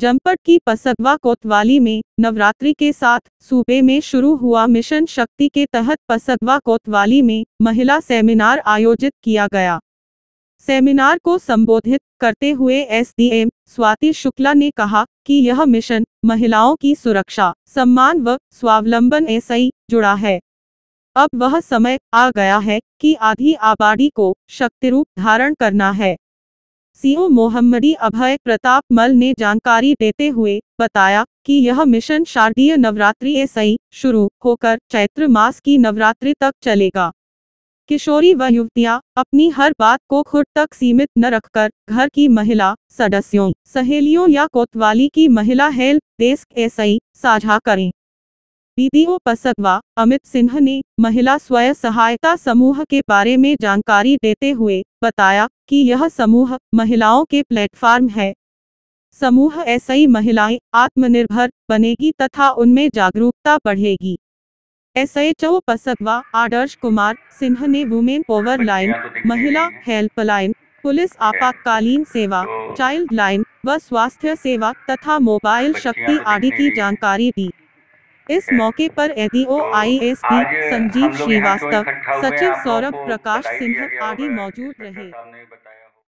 जनपद की पसगवा कोतवाली में नवरात्रि के साथ सूबे में शुरू हुआ मिशन शक्ति के तहत पसगवा कोतवाली में महिला सेमिनार आयोजित किया गया। सेमिनार को संबोधित करते हुए एसडीएम स्वाति शुक्ला ने कहा कि यह मिशन महिलाओं की सुरक्षा, सम्मान व स्वावलंबन से जुड़ा है। अब वह समय आ गया है कि आधी आबादी को शक्ति रूप धारण करना है। सीओ मोहम्मदी अभय प्रताप मल ने जानकारी देते हुए बताया कि यह मिशन शारदीय नवरात्रि से शुरू होकर चैत्र मास की नवरात्रि तक चलेगा। किशोरी व युवतियां अपनी हर बात को खुद तक सीमित न रखकर घर की महिला सदस्यों, सहेलियों या कोतवाली की महिला हेल्प डेस्क से साझा करें। बीडीओ पसगवा अमित सिन्हा ने महिला स्वयं सहायता समूह के बारे में जानकारी देते हुए बताया कि यह समूह महिलाओं के प्लेटफॉर्म है। समूह ऐसे ही महिलाएं आत्मनिर्भर बनेगी तथा उनमें जागरूकता बढ़ेगी। एसएचओ पसगवा आदर्श कुमार सिन्हा ने वुमेन पावर लाइन, महिला हेल्पलाइन, पुलिस आपातकालीन सेवा, चाइल्ड लाइन व स्वास्थ्य सेवा तथा मोबाइल शक्ति आदि की जानकारी दी। इस मौके पर एडीओ आईएसपी संजीव श्रीवास्तव, सचिव सौरभ प्रकाश सिन्हा आदि मौजूद रहे।